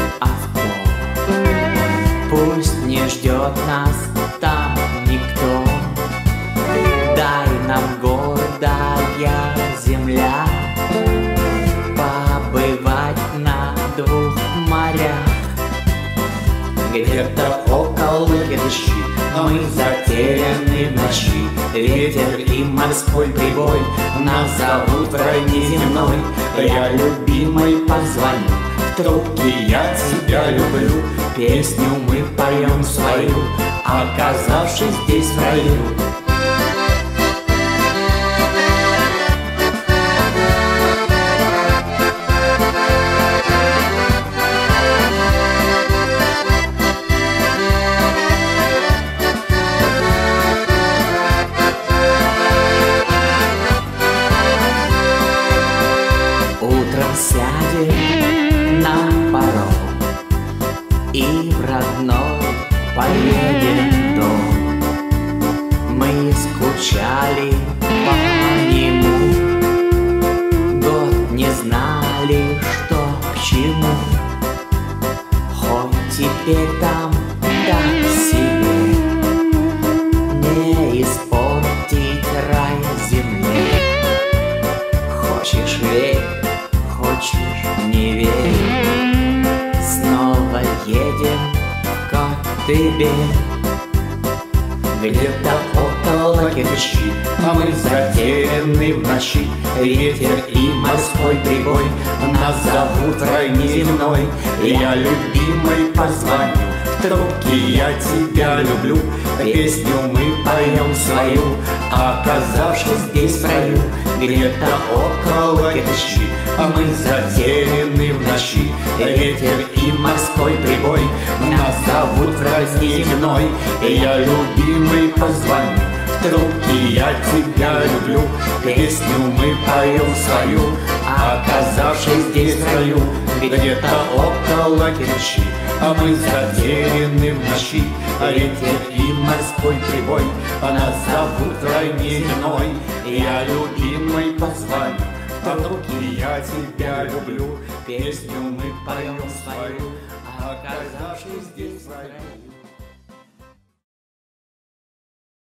авто. Пусть не ждет нас там никто. Дай нам гордая земля побывать на двух морях. Где-то около Керчи мы затеряны в ночи. Ветер и морской прибой нас зовут в рай неземной. Я любимой позвоню, в трубке я тебя люблю. Песню мы поем свою, оказавшись здесь в раю. Утром сядем на паром и в родной поедем дом. Мы скучали по нему, год не знали, что к чему. Хоть теперь там так себе, не испортить рай земли. Хочешь верь, хочешь не верь, снова едем в Коктебель. Где-то около Керчи мы затеряны в ночи. Ветер и морской прибой нас зовут в рай неземной. Я любимой позвоню, в трубке я тебя люблю. Песню мы поем свою, оказавшись здесь в раю. Где-то около Керчи мы затеряны в ночи. Ветер и морской прибой нас зовут в рай неземной. Я любимый позвоню, в трубке я тебя люблю. Песню мы поем свою, оказавшись здесь в раю. Где-то около Керчи мы затеряны в ночи. Ветер и морской прибой нас зовут в рай неземной. Я любимый позвоню, в трубке я тебя люблю. Песню мы поем свою, оказавшись здесь в раю.